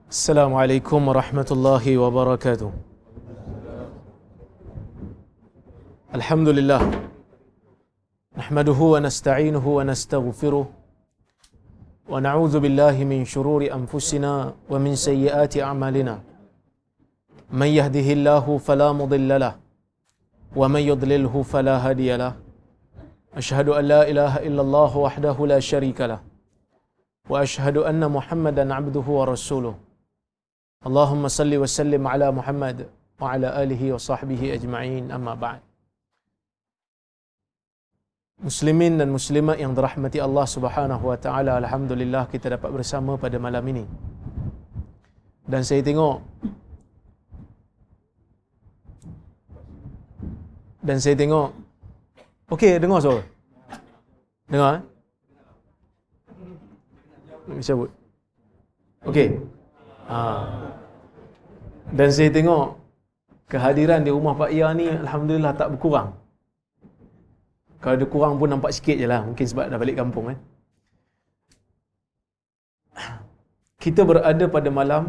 Assalamualaikum warahmatullahi wabarakatuh. Alhamdulillah. Nahmaduhu wa nasta'inuhu wa nastaghfiruh. Wa na'udzu billahi min shururi anfusina wa min sayyiati a'malina. Man yahdihillahu fala mudilla lahu wa man yudlilhu fala hadiya lahu. Ashhadu an la ilaha illallah wahdahu la syarika lahu. Wa ashhadu anna Muhammadan 'abduhu wa rasuluh. Allahumma salli wa sallim ala Muhammad wa ala alihi wa sahbihi ajma'in, amma ba'd. Muslimin dan muslimat yang dirahmati Allah Subhanahu wa taala, alhamdulillah kita dapat bersama pada malam ini. Dan saya tengok okey, dengar suara? Dengar? Bisa sebut. Okey. Dan saya tengok kehadiran di rumah Pak Ia ni alhamdulillah tak berkurang. Kalau ada kurang pun nampak sikit je lah. Mungkin sebab dah balik kampung kan. Kita berada pada malam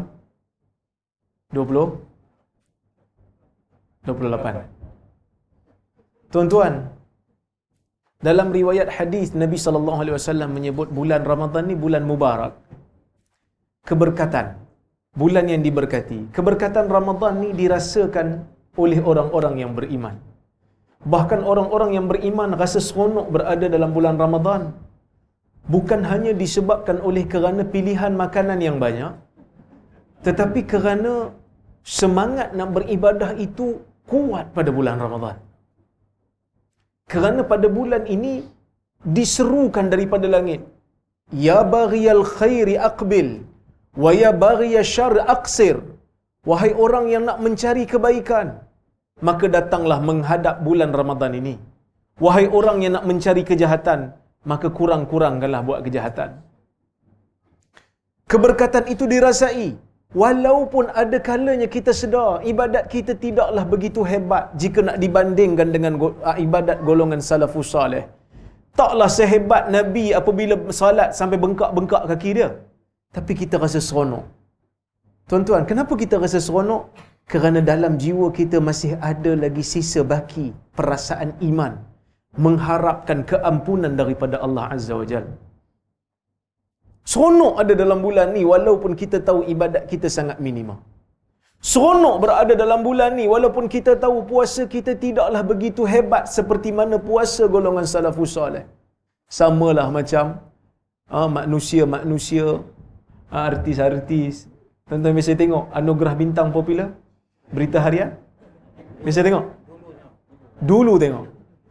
28. Tuan-tuan, dalam riwayat hadis Nabi SAW menyebut bulan Ramadan ni bulan mubarak. Keberkatan. Bulan yang diberkati. Keberkatan Ramadan ni dirasakan oleh orang-orang yang beriman. Bahkan orang-orang yang beriman rasa seronok berada dalam bulan Ramadan. Bukan hanya disebabkan oleh kerana pilihan makanan yang banyak, tetapi kerana semangat nak beribadah itu kuat pada bulan Ramadan. Kerana pada bulan ini diserukan daripada langit, ya baghiyal khairi aqbil wa ya baghiyasy syarr aqsir. Wahai orang yang nak mencari kebaikan, maka datanglah menghadap bulan Ramadan ini. Wahai orang yang nak mencari kejahatan, maka kurang-kurangkanlah buat kejahatan. Keberkatan itu dirasai walaupun ada kalanya kita sedar ibadat kita tidaklah begitu hebat jika nak dibandingkan dengan ibadat golongan salafus salih. Taklah sehebat Nabi apabila salat sampai bengkak-bengkak kaki dia. Tapi kita rasa seronok. Tuan-tuan, kenapa kita rasa seronok? Kerana dalam jiwa kita masih ada lagi sisa baki perasaan iman, mengharapkan keampunan daripada Allah Azza wa Jalla. Seronok ada dalam bulan ni walaupun kita tahu ibadat kita sangat minima. Seronok berada dalam bulan ni walaupun kita tahu puasa kita tidaklah begitu hebat seperti mana puasa golongan salafus salih. Samalah macam manusia-manusia, artis-artis. Tuan-tuan biasa tengok anugerah bintang popular, berita harian? Biasa tengok? Dulu tengok.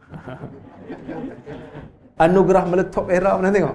Anugerah Meletop Era pernah tengok?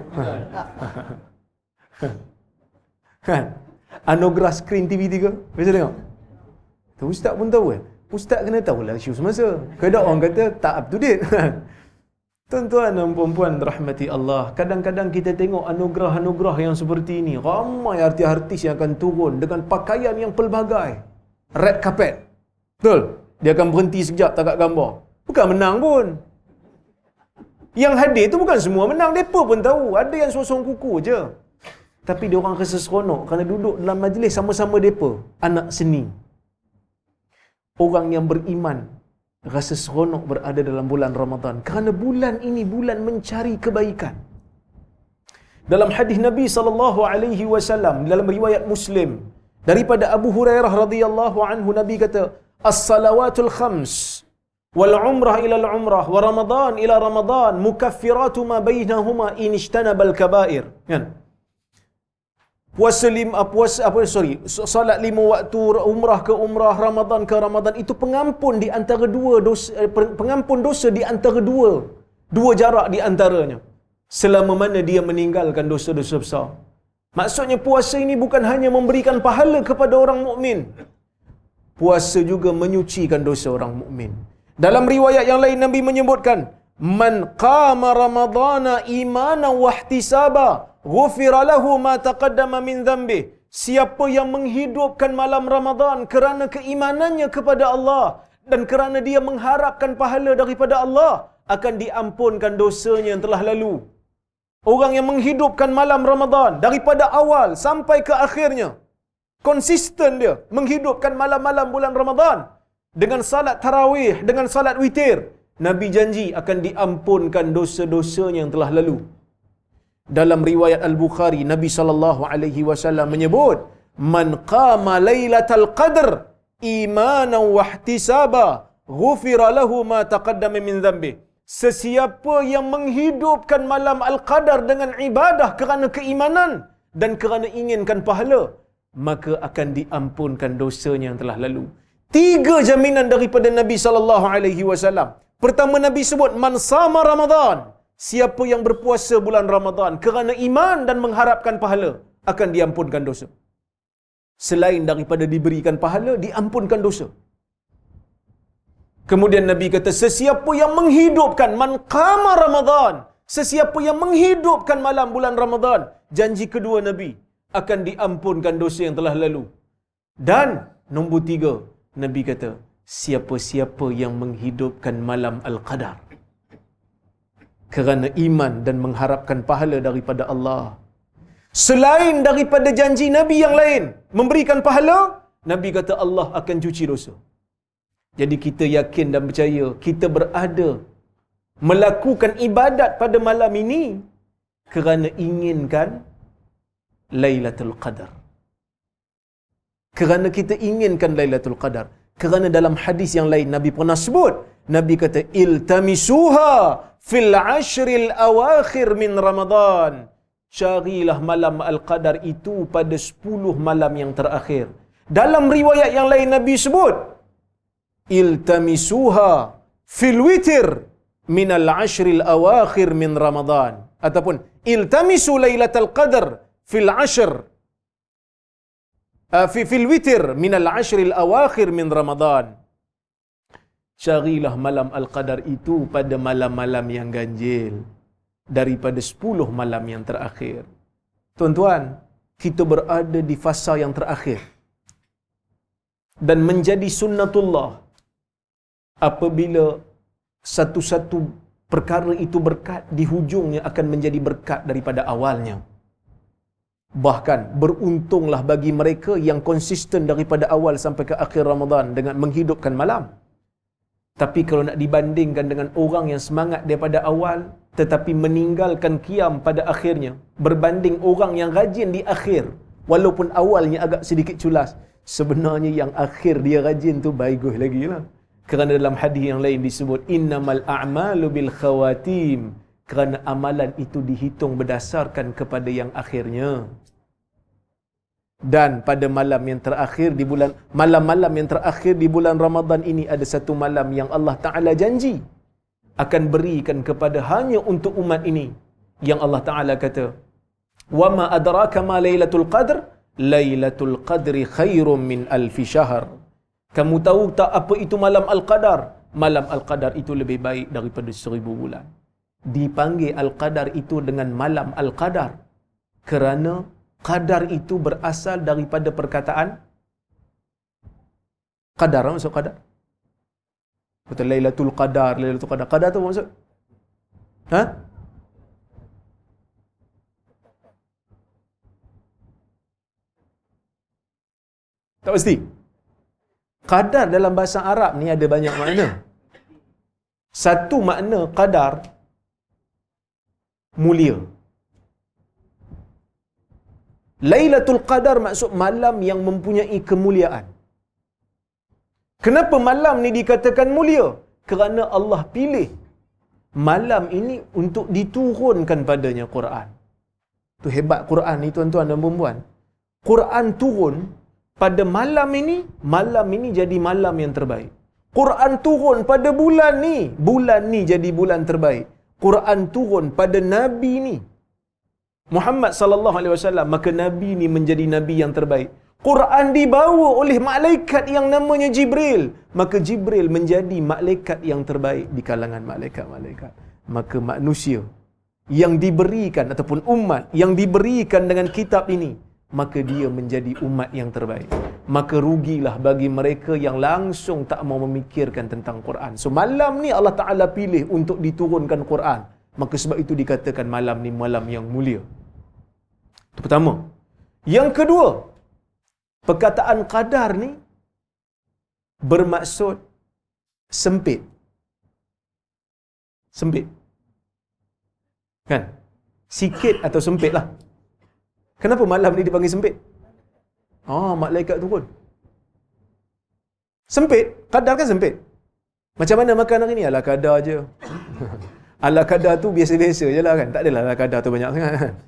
Kan? Anugerah Skrin TV3 biasa tengok? Tu ustaz pun tahu Ustaz kena tahulah isu semasa. Kadang orang kata tak up to date. Tuan-tuan dan puan-puan rahmati Allah, kadang-kadang kita tengok anugerah-anugerah yang seperti ini, ramai artis-artis yang akan turun dengan pakaian yang pelbagai. Red carpet. Betul? Dia akan berhenti sekejap takat gambar. Bukan menang pun. Yang hadir tu bukan semua menang. Mereka pun tahu. Ada yang sosong kuku je. Tapi dia orang rasa seronok kerana duduk dalam majlis sama-sama mereka. Anak seni. Orang yang beriman rasa seronok berada dalam bulan Ramadan. Kerana bulan ini bulan mencari kebaikan. Dalam hadis Nabi SAW, dalam riwayat Muslim, daripada Abu Hurairah radhiyallahu anhu, Nabi kata, as-salawatul khams wal umrah ila al-umrah wa Ramadan ila Ramadan mukaffiratu ma bainahuma in ijtanabal kaba'ir. Kan? Salat 5 waktu, umrah ke umrah, Ramadan ke Ramadan, itu pengampun di antara pengampun dosa di antara dua jarak di antaranya, selama mana dia meninggalkan dosa-dosa besar. Maksudnya puasa ini bukan hanya memberikan pahala kepada orang mukmin, puasa juga menyucikan dosa orang mukmin. Dalam riwayat yang lain Nabi menyebutkan, man qama ramadhana imanan wa ihtisaba ghufira lahu ma taqaddama min dhanbi. Siapa yang menghidupkan malam Ramadan kerana keimanannya kepada Allah dan kerana dia mengharapkan pahala daripada Allah, akan diampunkan dosanya yang telah lalu. Orang yang menghidupkan malam Ramadan daripada awal sampai ke akhirnya, konsisten dia menghidupkan malam-malam bulan Ramadan dengan salat tarawih, dengan salat witir, Nabi janji akan diampunkan dosa-dosanya yang telah lalu. Dalam riwayat Al-Bukhari, Nabi SAW menyebut, "Man qama lailatal qadr imanan wa ihtisaba, ghufira lahu ma taqaddama min dhanbi." Sesiapa yang menghidupkan malam Al-Qadar dengan ibadah kerana keimanan dan kerana inginkan pahala, maka akan diampunkan dosanya yang telah lalu. 3 jaminan daripada Nabi SAW. Pertama, Nabi sebut, "Man sama Ramadan." Siapa yang berpuasa bulan Ramadan kerana iman dan mengharapkan pahala, akan diampunkan dosa. Selain daripada diberikan pahala, diampunkan dosa. Kemudian Nabi kata, sesiapa yang menghidupkan, man qama Ramadan, sesiapa yang menghidupkan malam bulan Ramadan, janji kedua Nabi, akan diampunkan dosa yang telah lalu. Dan nombor 3, Nabi kata, siapa-siapa yang menghidupkan malam Al-Qadar kerana iman dan mengharapkan pahala daripada Allah, selain daripada janji Nabi yang lain memberikan pahala, Nabi kata Allah akan cuci dosa. Jadi kita yakin dan percaya kita berada melakukan ibadat pada malam ini kerana inginkan Lailatul Qadar. Kerana kita inginkan Lailatul Qadar. Kerana dalam hadis yang lain Nabi pernah sebut, Nabi kata, iltamisuha fil ashril awakhir min Ramadan. Carilah malam Al-Qadar itu pada 10 malam yang terakhir. Dalam riwayat yang lain Nabi sebut, iltamisuha fil witir min al-ashril awakhir min Ramadan. Ataupun iltamisu Lailatul Qadar fil ashr fil witir min al-ashril awakhir min Ramadan. Carilah malam Al-Qadar itu pada malam-malam yang ganjil daripada 10 malam yang terakhir. Tuan-tuan, kita berada di fasa yang terakhir. Dan menjadi sunnatullah apabila satu-satu perkara itu berkat, di hujungnya akan menjadi berkat daripada awalnya. Bahkan beruntunglah bagi mereka yang konsisten daripada awal sampai ke akhir Ramadan dengan menghidupkan malam. Tapi kalau nak dibandingkan dengan orang yang semangat daripada awal tetapi meninggalkan qiyam pada akhirnya, berbanding orang yang rajin di akhir walaupun awalnya agak sedikit culas, sebenarnya yang akhir dia rajin tu bagus lagi lah. Kerana dalam hadis yang lain disebut, innamal a'malu bil khawatim. Kerana amalan itu dihitung berdasarkan kepada yang akhirnya. Dan pada malam yang terakhir di bulan, malam-malam yang terakhir di bulan Ramadan ini, ada satu malam yang Allah Ta'ala janji akan berikan kepada hanya untuk umat ini. Yang Allah Ta'ala kata, wa ma adraka ma Lailatul Qadr, Lailatul Qadri khairum min alfi syahr. Kamu tahu tak apa itu malam Al-Qadar? Malam Al-Qadar itu lebih baik daripada 1000 bulan. Dipanggil Al-Qadar itu dengan malam Al-Qadar kerana qadar itu berasal daripada perkataan qadar. Apa maksud qadar? Kata Lailatul Qadar, Lailatul Qadar. Qadar tu apa maksud? Ha? Tak pasti. Qadar dalam bahasa Arab ni ada banyak makna. Satu makna qadar, mulia. Lailatul Qadar maksud malam yang mempunyai kemuliaan. Kenapa malam ni dikatakan mulia? Kerana Allah pilih malam ini untuk diturunkan padanya Quran. Tu hebat Quran ni tuan-tuan dan puan-puan. Quran turun pada malam ini jadi malam yang terbaik. Quran turun pada bulan ni jadi bulan terbaik. Quran turun pada Nabi ni, Muhammad sallallahu alaihi wasallam, maka Nabi ni menjadi Nabi yang terbaik. Quran dibawa oleh malaikat yang namanya Jibril, maka Jibril menjadi malaikat yang terbaik di kalangan malaikat-malaikat. Maka manusia yang diberikan ataupun umat yang diberikan dengan kitab ini, maka dia menjadi umat yang terbaik. Maka rugilah bagi mereka yang langsung tak mau memikirkan tentang Quran. So malam ni Allah Ta'ala pilih untuk diturunkan Quran. Maka sebab itu dikatakan malam ni malam yang mulia. Itu pertama. Yang kedua, perkataan qadar ni bermaksud sempit. Sempit. Kan? Sikit atau sempit lah. Kenapa malam ni dipanggil sempit? Malaikat turun. Sempit. Qadar kan sempit. Macam mana makan hari ni? Ala kadar je. Ala kadar tu biasa-biasa je lah kan. Tak adalah ala kadar tu banyak sangat kan.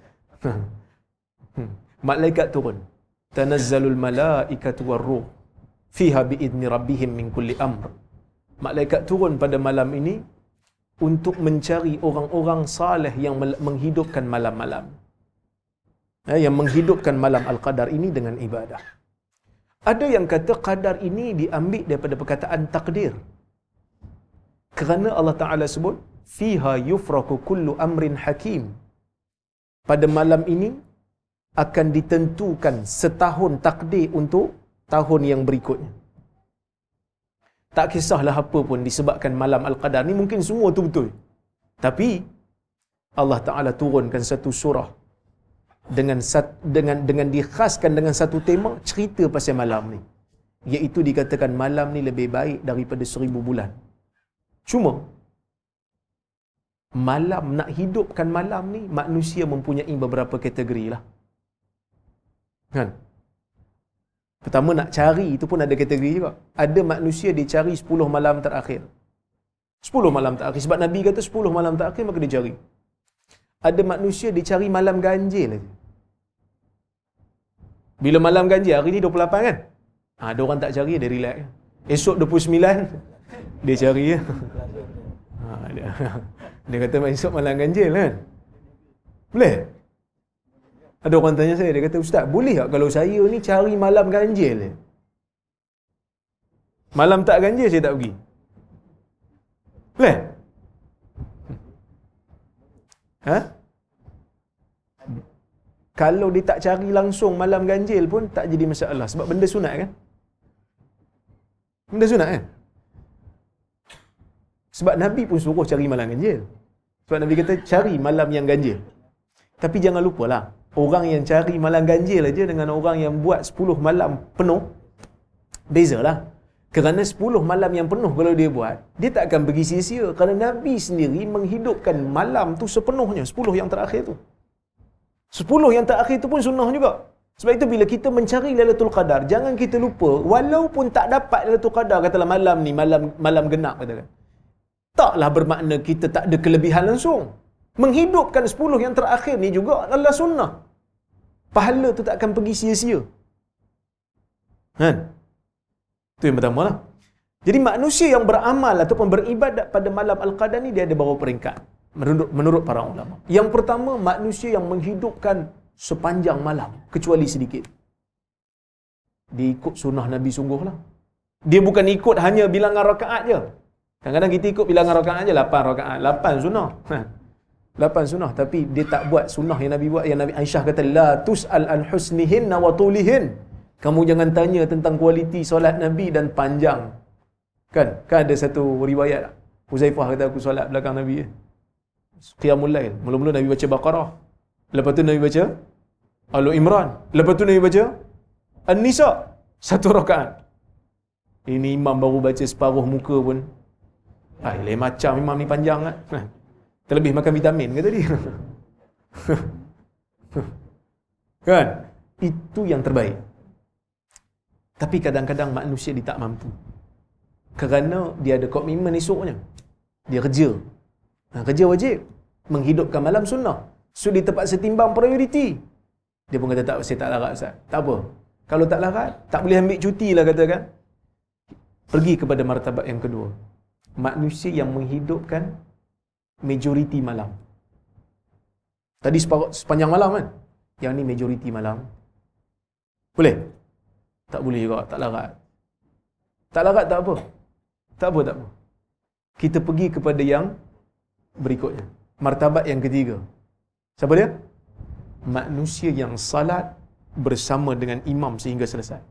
Malaikat turun. Tanazzalul malaikatu warruh fiha biidni rabbihim min kulli amr. Malaikat turun pada malam ini untuk mencari orang-orang saleh yang menghidupkan malam-malam. Yang menghidupkan malam Al-Qadar ini dengan ibadah. Ada yang kata qadar ini diambil daripada perkataan takdir. Kerana Allah Ta'ala sebut, fiha yufraku kullu amrin hakim. Pada malam ini akan ditentukan setahun takdir untuk tahun yang berikutnya. Tak kisahlah apa pun disebabkan malam Al-Qadar ni, mungkin semua tu betul. Tapi Allah Ta'ala turunkan satu surah dengan dikhaskan dengan satu tema cerita pasal malam ni, iaitu dikatakan malam ni lebih baik daripada 1000 bulan. Cuma malam, nak hidupkan malam ni, manusia mempunyai beberapa kategori lah kan. Pertama, nak cari itu pun ada kategori juga. Ada manusia dia cari 10 malam terakhir. 10 malam terakhir, sebab Nabi kata 10 malam terakhir maka dia cari. Ada manusia dia cari malam ganjil aja. Bila malam ganjil, hari ni 28 kan? Ada orang tak cari, dia relax. Esok 29 dia cari ya. Dia kata esok malam ganjil kan? Boleh? Ada orang tanya saya, dia kata, Ustaz, boleh tak kalau saya ni cari malam ganjil? Malam tak ganjil saya tak pergi. Boleh? Kalau dia tak cari langsung malam ganjil pun tak jadi masalah. Sebab benda sunat kan? Benda sunat kan? Sebab Nabi pun suruh cari malam ganjil. Sebab Nabi kata cari malam yang ganjil. Tapi jangan lupalah, orang yang cari malam ganjil aja dengan orang yang buat 10 malam penuh, bezalah. Kerana 10 malam yang penuh kalau dia buat, dia tak akan pergi sia-sia. Kerana Nabi sendiri menghidupkan malam tu sepenuhnya, 10 yang terakhir tu. 10 yang terakhir tu pun sunnah juga. Sebab itu bila kita mencari Lailatul Qadar, jangan kita lupa, walaupun tak dapat Lailatul Qadar, katalah malam ni, malam genap katakan, taklah bermakna kita tak ada kelebihan langsung. Menghidupkan 10 yang terakhir ni juga adalah sunnah. Pahala tu tak akan pergi sia-sia. Kan? Itu yang pertama lah. Jadi manusia yang beramal ataupun beribadat pada malam Al-Qadar ni, dia ada beberapa peringkat menurut para ulama. Yang pertama, manusia yang menghidupkan sepanjang malam kecuali sedikit. Dia ikut sunnah Nabi sungguh lah. Dia bukan ikut hanya bilangan rakaat je. Kadang-kadang kita ikut bilangan rakaat je, 8 rakaat, 8 sunnah. 8 sunnah, tapi dia tak buat sunnah yang Nabi buat. Yang Nabi Aisyah kata, la tus'al an husnihin wa tulihin. Kamu jangan tanya tentang kualiti solat Nabi dan panjang. Kan ada satu riwayat, Huzaifah kata, aku solat belakang Nabi, Qiyamul Lail. Mula-mula Nabi baca Baqarah, lepas tu Nabi baca Al Imran, lepas tu Nabi baca An-Nisa, 1 rakaat. Ini imam baru baca separuh muka pun, lain macam imam ni panjang kan. Terlebih makan vitamin ke tadi. Kan? Itu yang terbaik. Tapi kadang-kadang manusia dia tak mampu. Kerana dia ada komitmen esoknya. Dia kerja. Kerja wajib. Menghidupkan malam sunnah. So dia terpaksa timbang prioriti. Dia pun kata, tak, saya tak larat Ustaz. Tak apa. Kalau tak larat, tak boleh ambil cuti lah katakan. Pergi kepada martabat yang kedua. Manusia yang menghidupkan majoriti malam. Tadi sepanjang malam kan? Yang ni majoriti malam. Boleh? Tak boleh juga, tak larat. Tak larat tak apa. Tak apa. Kita pergi kepada yang berikutnya. Martabat yang ketiga. Siapa dia? Manusia yang salat bersama dengan imam sehingga selesai.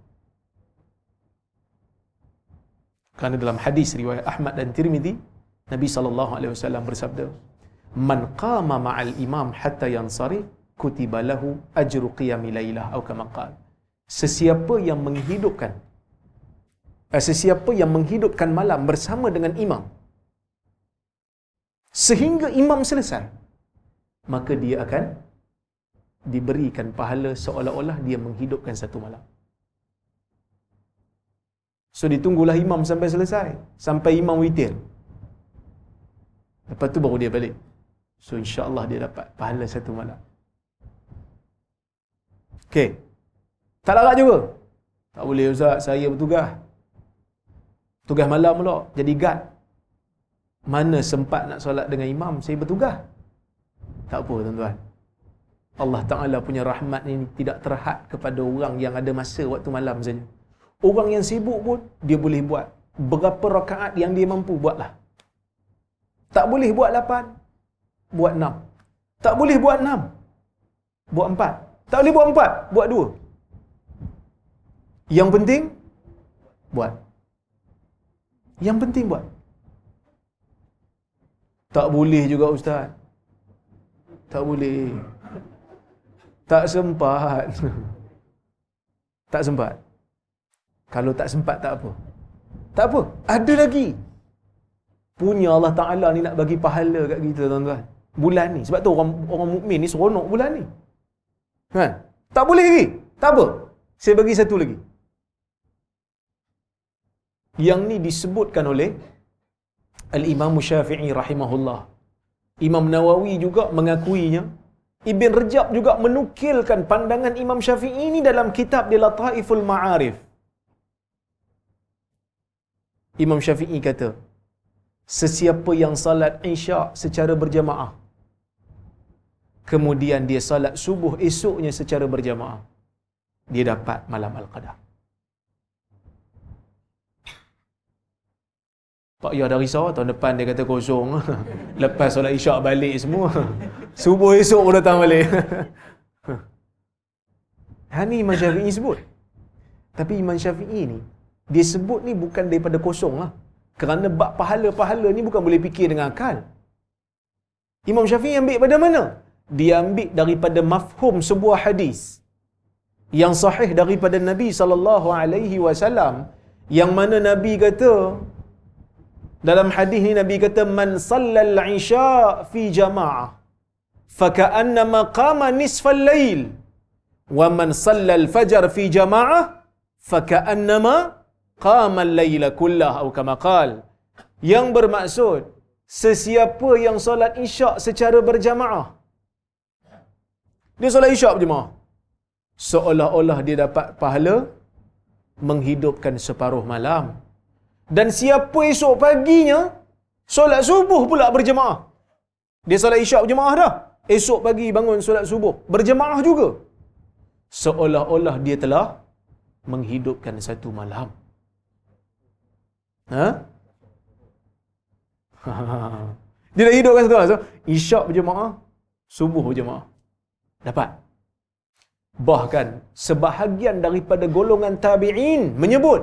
Kerana dalam hadis riwayat Ahmad dan Tirmizi, Nabi SAW bersabda, man qama ma'al imam hatta yansarif kutiba lahu ajru qiyami lailah atau kama qala. Sesiapa yang menghidupkan malam bersama dengan imam sehingga imam selesai, maka dia akan diberikan pahala seolah-olah dia menghidupkan satu malam. So ditunggulah imam sampai selesai, sampai imam witir. Lepas tu baru dia balik. So insya-Allah dia dapat pahala satu malam. Okey. Tak larat juga. Tak boleh ustaz, saya bertugas. Tugas malam pula, jadi guard. Mana sempat nak solat dengan imam, saya bertugas. Tak apa tuan-tuan. Allah Ta'ala punya rahmat ini tidak terhad kepada orang yang ada masa waktu malam saja. Orang yang sibuk pun, dia boleh buat. Berapa rakaat yang dia mampu, buatlah. Tak boleh buat 8, buat 6. Tak boleh buat 6, buat 4. Tak boleh buat 4, buat 2. Yang penting, buat. Yang penting buat. Tak boleh juga ustaz. Tak boleh. Tak sempat. Tak sempat. Kalau tak sempat tak apa. Tak apa. Ada lagi. Punya Allah Ta'ala ni nak bagi pahala kat kita tuan-tuan. Bulan ni. Sebab tu orang mukmin ni seronok bulan ni. Kan? Tak boleh lagi. Tak apa. Saya bagi satu lagi. Yang ni disebutkan oleh Al-Imam Syafi'i rahimahullah. Imam Nawawi juga mengakuinya. Ibn Rajab juga menukilkan pandangan Imam Syafi'i ini dalam kitab dia Lataiful Ma'arif. Imam Syafi'i kata, sesiapa yang salat Isya' secara berjamaah, kemudian dia salat subuh esoknya secara berjamaah, dia dapat malam Al-Qadar. Pak Yah dah risau, tahun depan dia kata kosong. Lepas solat Isyak balik semua. Subuh esok pun datang balik. Ni Imam Syafi'i sebut. Tapi Imam Syafi'i ni, dia sebut ni bukan daripada kosong lah. Kerana bab pahala-pahala ni bukan boleh fikir dengan akal. Imam Syafi'i ambil pada mana? Dia ambil daripada mafhum sebuah hadis yang sahih daripada Nabi SAW, yang mana Nabi kata, dalam hadis ni Nabi kata, man sallal isya fi jama'ah faka'annama qama nisfal lail wa man sallal fajar fi jama'ah faka'annama qama al-laila kullah, atau kama qala. Yang bermaksud, sesiapa yang solat isyak secara berjamaah, dia solat isyak berjamaah, seolah-olah dia dapat pahala menghidupkan separuh malam. Dan siapa esok paginya solat subuh pula berjemaah, dia solat isyak berjemaah dah, esok pagi bangun solat subuh berjemaah juga, seolah-olah dia telah menghidupkan satu malam. Dia dah hidupkan satu malam. So, isyak berjemaah, subuh berjemaah, dapat. Bahkan sebahagian daripada golongan tabi'in menyebut,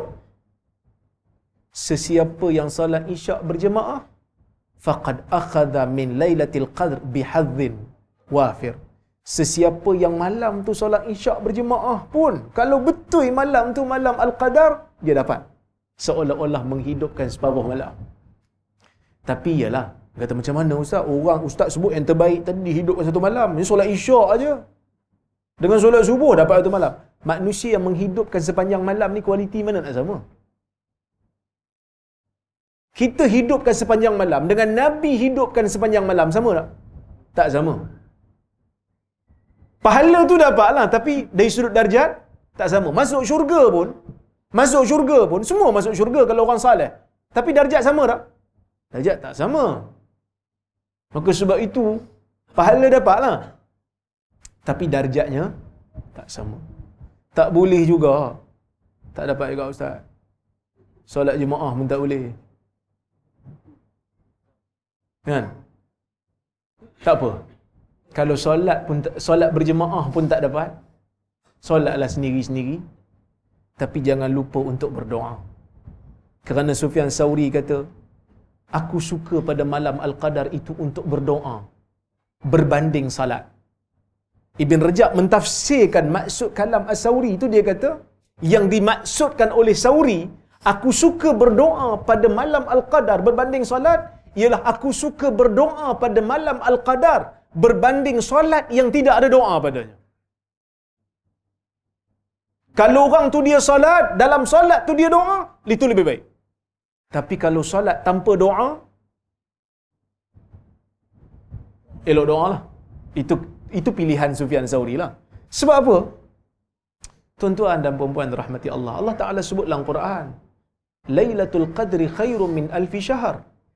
sesiapa yang salat isyak berjemaah faqad akhadha min lailatul qadr bihadhin wafir. Sesiapa yang malam tu solat isyak berjemaah pun, kalau betul malam tu malam Al-Qadar, dia dapat seolah-olah menghidupkan separuh malam. Tapi yalah, kata macam mana ustaz? Orang ustaz sebut yang terbaik tadi dihidupkan satu malam, ni solat isyak aja, dengan solat subuh dapat satu malam. Manusia yang menghidupkan sepanjang malam ni kualiti mana nak sama? Kita hidupkan sepanjang malam dengan Nabi hidupkan sepanjang malam, sama tak? Tak sama. Pahala tu dapatlah, tapi dari sudut darjat tak sama. Masuk syurga pun, semua masuk syurga kalau orang saleh. Tapi darjat sama tak? Darjat tak sama. Maka sebab itu pahala dapatlah, tapi darjatnya tak sama. Tak boleh juga, tak dapat juga ustaz. Solat jemaah pun tak boleh. Kan? Tak apa. Kalau solat berjemaah pun tak dapat, solatlah sendiri-sendiri. Tapi jangan lupa untuk berdoa. Kerana Sufyan Sauri kata, aku suka pada malam Al-Qadar itu untuk berdoa berbanding salat. Ibn Rajab mentafsirkan maksud kalam As-Sauri itu, dia kata yang dimaksudkan oleh Sauri, aku suka berdoa pada malam Al-Qadar berbanding solat, ialah aku suka berdoa pada malam Al-Qadar berbanding solat yang tidak ada doa padanya. Kalau orang tu dia solat, dalam solat tu dia doa, itu lebih baik. Tapi kalau solat tanpa doa, elok doa lah. Itu pilihan Sufyan Sauri lah. Sebab apa? Tuan-tuan dan puan-puan rahmati Allah, Allah Ta'ala sebut dalam Quran, Lailatul Qadri khairum min alfi syahr.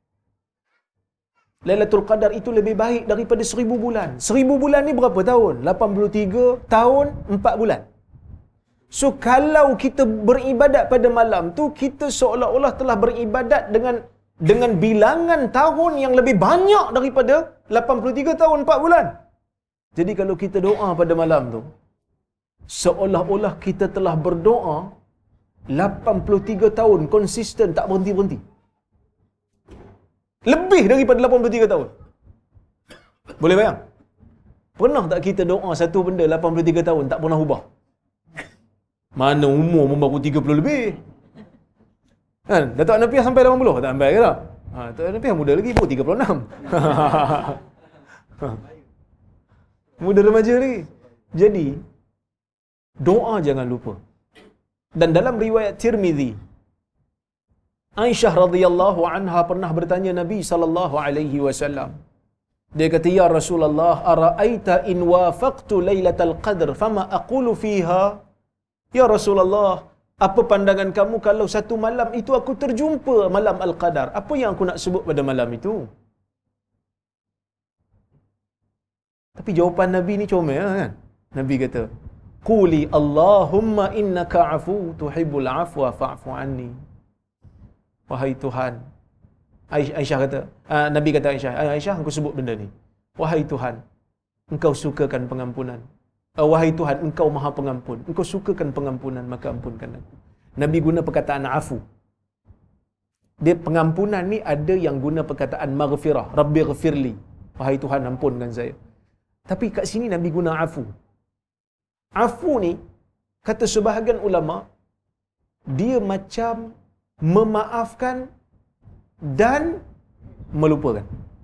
Lailatul Qadar itu lebih baik daripada 1000 bulan. 1000 bulan ni berapa tahun? 83 tahun 4 bulan. So kalau kita beribadat pada malam tu, kita seolah-olah telah beribadat dengan bilangan tahun yang lebih banyak daripada 83 tahun 4 bulan. Jadi kalau kita doa pada malam tu, seolah-olah kita telah berdoa 83 tahun konsisten, tak berhenti-berhenti. Lebih daripada 83 tahun. Boleh bayang? Pernah tak kita doa satu benda 83 tahun tak pernah ubah? Mana umur pun baru 30 lebih. Kan? Datuk Anapiah sampai 80? Tak sampai ke tak? Datuk Anapiah muda lagi, pun 36. Muda remaja lagi. Jadi, doa jangan lupa. Dan dalam riwayat Tirmizi, Aisyah radhiyallahu anha pernah bertanya Nabi sallallahu alaihi wasallam. Dia kata, "Ya Rasulullah, ara'aita in wafaqtu lailatal qadr fama aqulu fiha?" Ya Rasulullah, apa pandangan kamu kalau satu malam itu aku terjumpa malam Al-Qadar? Apa yang aku nak sebut pada malam itu? Tapi jawapan Nabi ni comel kan? Nabi kata, "Quli Allahumma innaka afu tuhibbul afwa fa'fu anni." Wahai Tuhan, Aisyah kata, Nabi kata Aisyah, engkau sebut benda ni. Wahai Tuhan, engkau sukakan pengampunan. Wahai Tuhan, engkau maha pengampun. Engkau sukakan pengampunan, maka ampunkan aku. Nabi guna perkataan afu. Dia pengampunan ni ada yang guna perkataan maghfirah. Rabbi ghafirli. Wahai Tuhan, ampunkan saya. Tapi kat sini Nabi guna afu. Afu ni, kata sebahagian ulama, dia macam memaafkan dan melupakan.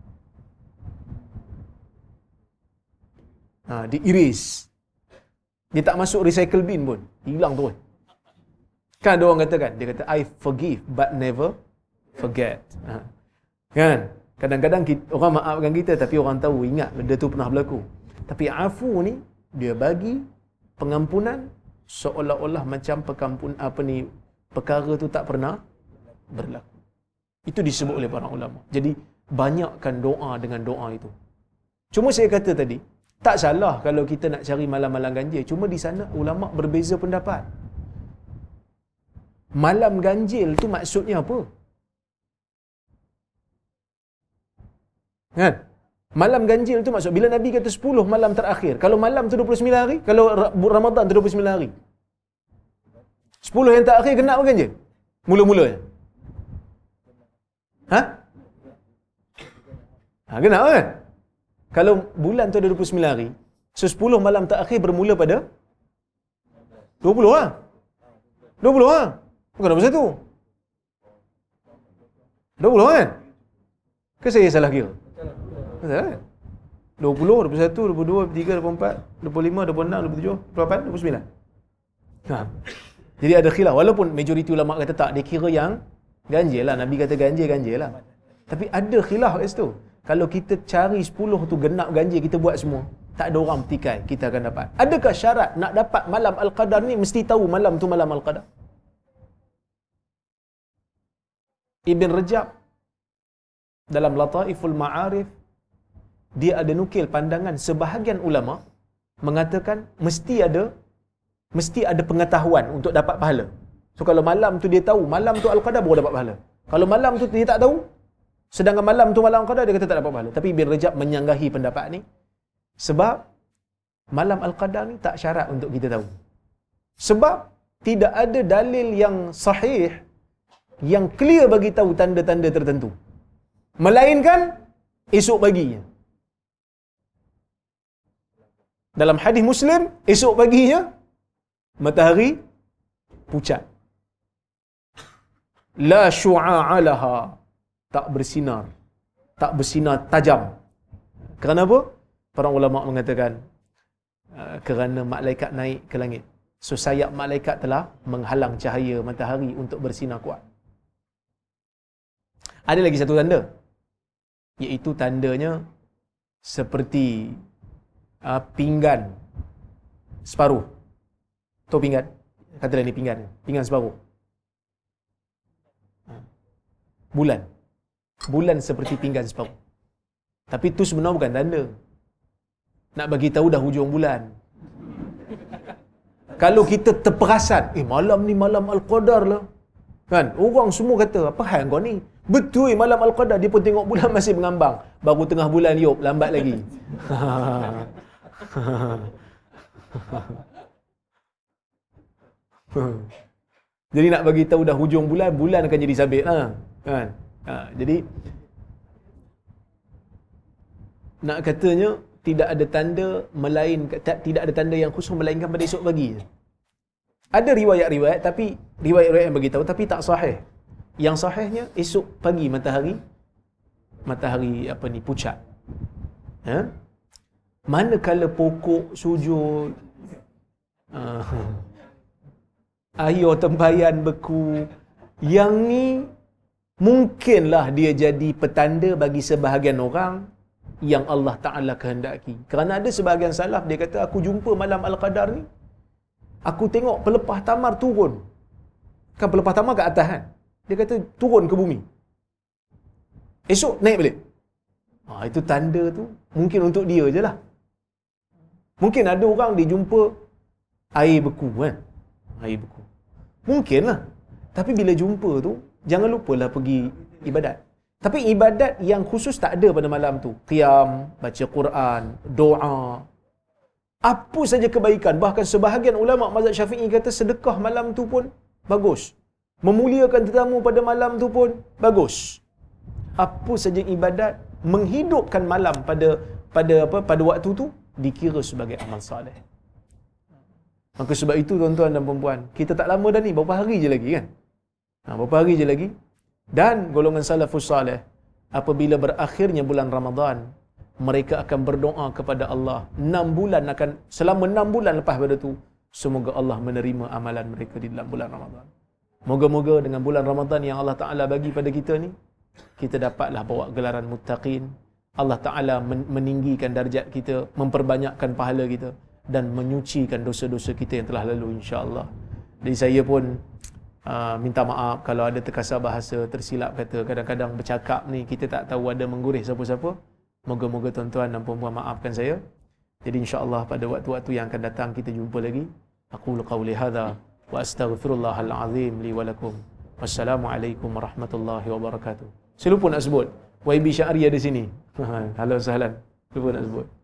Diiris. Dia tak masuk recycle bin pun. Hilang terus. Kan ada orang kata kan? Dia kata, I forgive but never forget. Kan? Kadang-kadang orang maafkan kita tapi orang tahu, ingat benda tu pernah berlaku. Tapi afu ni, dia bagi pengampunan seolah-olah macam perkara tu tak pernah berlaku. Itu disebut oleh para ulama. Jadi, banyakkan doa dengan doa itu. Cuma saya kata tadi, tak salah kalau kita nak cari malam-malam ganjil. Cuma di sana ulama berbeza pendapat. Malam ganjil tu maksudnya apa? Kan? Malam ganjil tu maksud, bila Nabi kata 10 malam terakhir. Kalau malam tu 29 hari, kalau Ramadan tu 29 hari. 10 yang terakhir genap ke ganjil? Mula-mulanya. Genap kan? Kalau bulan tu ada 29 hari, so 10 malam terakhir bermula pada 20 lah. 20 lah. Bukan 21. 20 kan? Ke saya salah kira? Salah kan? 20, 21, 22, 23, 24, 25, 26, 27, 28, 29. Jadi ada khilaf. Walaupun majoriti ulama kata tak, dia kira yang ganjil lah. Nabi kata ganjil lah. Tapi ada khilaf kat situ. Kalau kita cari 10 tu genap ganjil, kita buat semua, tak ada orang petikai, kita akan dapat. Adakah syarat nak dapat malam Al-Qadar ni mesti tahu malam tu malam Al-Qadar? Ibn Rajab dalam Lataiful Ma'arif, dia ada nukil pandangan sebahagian ulama mengatakan mesti ada pengetahuan untuk dapat pahala. So kalau malam tu dia tahu, malam tu Al-Qadar baru dapat pahala. Kalau malam tu dia tak tahu, sedangkan malam tu malam Al-Qadar, dia kata tak dapat pahala. Tapi Ibn Rajab menyanggahi pendapat ni sebab malam Al-Qadar ni tak syarat untuk kita tahu. Sebab tidak ada dalil yang sahih yang clear bagi tahu tanda-tanda tertentu. Melainkan esok paginya. Dalam hadis Muslim, esok paginya matahari pucat. La syu'a'a laha, tak bersinar. Tak bersinar tajam. Kerana apa? Para ulama mengatakan kerana malaikat naik ke langit. So sayap malaikat telah menghalang cahaya matahari untuk bersinar kuat. Ada lagi satu tanda, iaitu tandanya seperti pinggan separuh. Tahu pinggan? Katalah ni pinggan. Pinggan separuh. Bulan. Bulan seperti pinggan separuh. Tapi tu sebenarnya bukan tanda. Nak bagi tahu dah hujung bulan. Kalau kita terperasan, malam ni malam Al-Qadar lah. Kan? Orang semua kata, apa hal kau ni? Betul malam Al-Qadar, dia pun tengok bulan masih mengambang. Baru tengah bulan liup, lambat lagi. Jadi nak bagi tahu dah hujung bulan, bulan akan jadi sabit lah. Kan? Jadi nak katanya tidak ada tanda tidak ada tanda yang khusus melainkan pada esok pagi. Ada riwayat-riwayat tapi riwayat-riwayat yang bagi tahu tapi tak sahih. Yang sahihnya esok pagi matahari pucat. Manakala pokok sujud, air tempayan beku, yang ni mungkinlah dia jadi petanda bagi sebahagian orang yang Allah Ta'ala kehendaki. Kerana ada sebahagian salaf, dia kata, aku jumpa malam Al-Qadar ni, aku tengok pelepah tamar turun. Kan pelepah tamar kat atas kan? Dia kata, turun ke bumi. Esok naik balik. Itu tanda tu, mungkin untuk dia je lah. Mungkin ada orang dia jumpa air beku kan? Air beku. Mungkin lah. Tapi bila jumpa tu, jangan lupalah pergi ibadat. Tapi ibadat yang khusus tak ada pada malam tu. Qiyam, baca Quran, doa. Apa saja kebaikan. Bahkan sebahagian ulama mazhab Syafi'i kata sedekah malam tu pun bagus. Memuliakan tetamu pada malam tu pun bagus. Apa saja ibadat menghidupkan malam pada waktu tu dikira sebagai amal soleh. Maka sebab itu tuan-tuan dan puan-puan, kita tak lama dah ni, berapa hari je lagi kan? Berapa hari je lagi. Dan golongan salafus salih, apabila berakhirnya bulan Ramadan, mereka akan berdoa kepada Allah. 6 bulan selama 6 bulan lepas pada tu, semoga Allah menerima amalan mereka di dalam bulan Ramadan. Moga-moga dengan bulan Ramadan yang Allah Ta'ala bagi pada kita ni, kita dapatlah bawa gelaran muttaqin. Allah Ta'ala meninggikan darjat kita, memperbanyakkan pahala kita, dan menyucikan dosa-dosa kita yang telah lalu, insya-Allah. Jadi saya pun minta maaf kalau ada terkasar bahasa, tersilap kata. Kadang-kadang bercakap ni kita tak tahu ada menggurih siapa-siapa. Moga-moga tuan-tuan dan puan-puan maafkan saya. Jadi insya-Allah pada waktu-waktu yang akan datang kita jumpa lagi. Aqulu qawli hadza wa astaghfirullahal azim li wa lakum. Wassalamualaikum warahmatullahi wabarakatuh. Saya lupa nak sebut YB Syari ada sini. Halo sahlan. Lupa nak sebut.